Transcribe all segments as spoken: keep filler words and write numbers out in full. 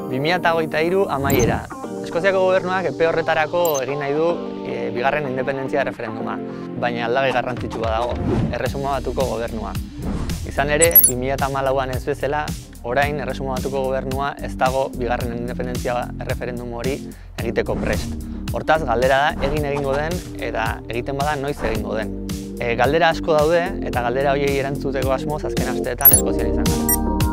bi mila hogeita hiru amaiera. Eskoziako gobernuak epe horretarako egin nahi du e, bigarren independentzia referenduma, baina aldagai garrantzitsua dago, Erresuma Batuko gobernua. Izan ere, bi mila hamalauan ez bezala, orain Erresuma Batuko gobernua ez dago bigarren independentzia referendum hori egiteko prest. Hortaz, galdera da egin egingo den eta egiten bada noiz egingo den. E, galdera asko daude eta galdera horiei erantzuteko asmoz azken asteetan Eskozian izan gara.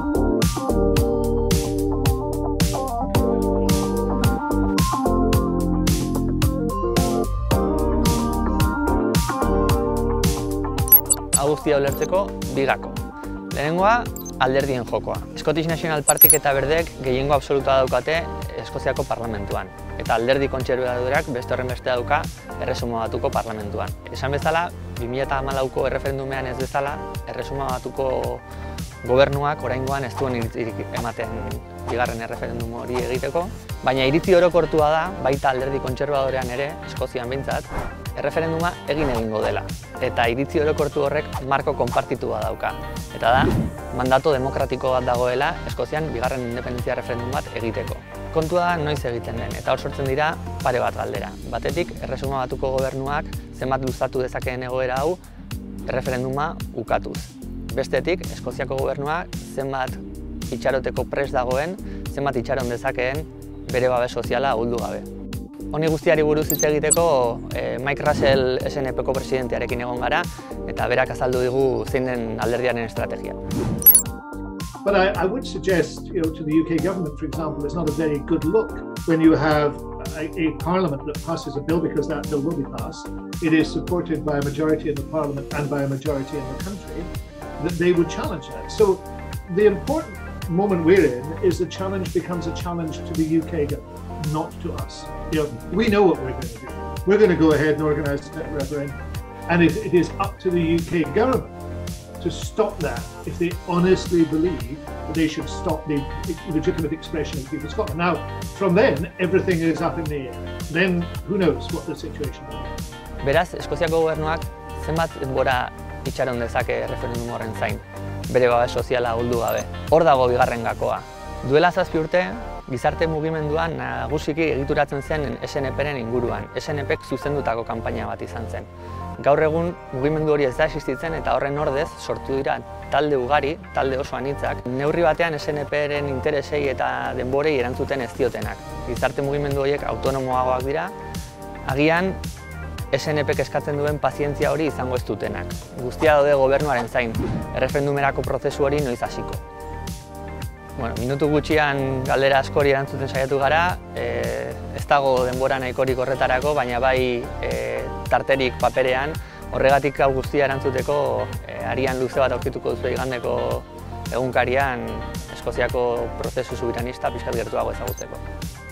Guztia ulertzeko bi gako. Lehenengoa, alderdien jokoa. Scottish National Partyk eta Berdeek gehiengo absolutua daukate Eskoziako parlamentuan. Eta alderdi kontserbadoreak beste horren beste dauka Erresuma Batuko parlamentuan. Esan bezala, bi mila hamalauko erreferendumean ez bezala, Erresuma Batuko gobernuak oraingoan ez duen iritzirik ematen bigarren erreferendum hori egiteko, baina iritzi orokortua da, baita alderdi kontserbadorean ere, Eskozian behintzat, erreferenduma egin egingo dela. Eta iritzi orokortu horrek marko konpartitua dauka. Eta da, mandato demokratiko bat dagoela Eskozian bigarren independentzia referendum bat egiteko. Kontua da noiz egiten den, eta hor sortzen dira pare bat galdera. Batetik, Erresuma Batuko gobernuak zenbat luzatu dezakeen egoera hau erreferenduma ukatuz. Bestetik, Eskoziako gobernuak zenbat itxaroteko prest dagoen, zenbat itxaron dezakeen bere babes soziala ahuldu gabe. Honi guztiari buruz hitz egiteko eh, Mike Russell S N Pko presidentearekin egon gara eta berak azaldu digu zein den alderdiaren estrategia. But I, I would suggest, you know, to the U K government, for example, it's not a very good look when you have a, a parliament that passes a bill, because that bill will be passed. It is supported by a majority in the parliament and by a majority in the country, that they would challenge that. So the important moment we're in is the challenge becomes a challenge to the U K government, not to us. You know, we know what we're going to do. We're going to go ahead and organise a referendum, and it, it is up to the U K government to stop that if they honestly believe that they should stop the legitimate expression of the people of Scotland. Now, from then, everything is up in the air. Then, who knows what the situation will be. Beraz, Eskoziako gobernuak zenbat denbora itxaron dezake referendum horren zain, bere babes soziala ahuldu gabe. Hor dago bigarren gakoa. Duela zazpi urte, gizarte mugimenduan nagusiki egituratzen zen S N Pren inguruan. S N Pk zuzendutako kanpaina bat izan zen. Gaur egun mugimendu hori ez da existitzen eta horren ordez sortu dira talde ugari, talde oso anitzak, neurri batean S N Pren interesei eta denborei erantzuten ez diotenak. Gizarte mugimendu horiek autonomoagoak dira, agian S N Pk eskatzen duen pazientzia hori izango ez dutenak. Guztia daude gobernuaren zain, erreferendumerako prozesu hori noiz hasiko. Bueno, minutu gutxian galdera askori erantzuten saiatu gara, e, ez dago denbora nahikorik horretarako, baina bai e, tarterik paperean, horregatik hau guztia erantzuteko e, arian luze bat aurkituko duzu igandeko egunkarian Eskoziako prozesu soberanista pixkat gertuago ezagutzeko.